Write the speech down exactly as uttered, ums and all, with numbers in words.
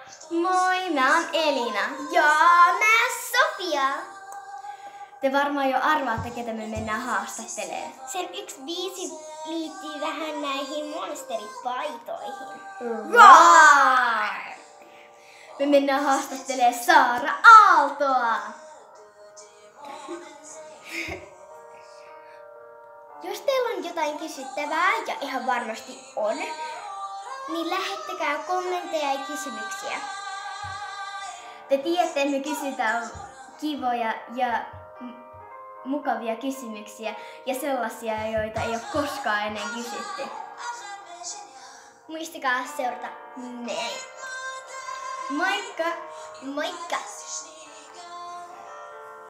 Moi, mä oon Elina. Ja mä Sofia. Te varmaan jo arvaatte, ketä me mennään haastattelemaan. Sen yksi biisi liittyy vähän näihin monsteripaitoihin. Roar! Me mennään haastattelemaan Saara Aaltoa. Jos teillä on jotain kysyttävää, ja ihan varmasti on, niin lähettäkää kommentteja ja kysymyksiä. Te tiedätte, että me kysytään kivoja ja mukavia kysymyksiä ja sellaisia, joita ei ole koskaan ennen kysytty. Muistakaa seurata meitä. Moikka! Moikka!